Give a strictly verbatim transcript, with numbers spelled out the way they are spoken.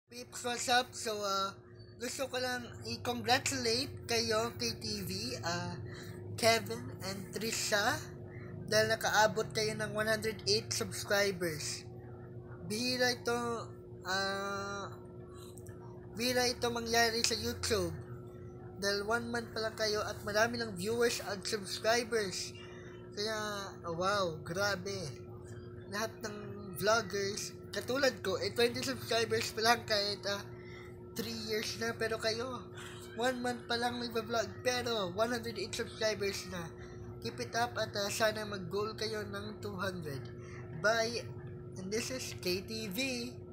Peeps, what's up? So, uh, gusto ko lang i-congratulate kayo, K T V, uh, Kevin and Trisha, dahil nakaabot kayo ng one hundred eight subscribers. Bihira ito, uh, bihira ito mangyari sa YouTube. Dahil one month pa lang kayo at marami ng viewers at subscribers. Kaya, oh, wow, grabe. Lahat ng vloggers, katulad ko, eh, twenty subscribers pa lang kahit uh, three years na, pero kayo, one month pa lang nagpa-vlog, pero one hundred eight subscribers na. Keep it up at uh, sana mag-goal kayo ng two hundred. Bye! And this is K T V.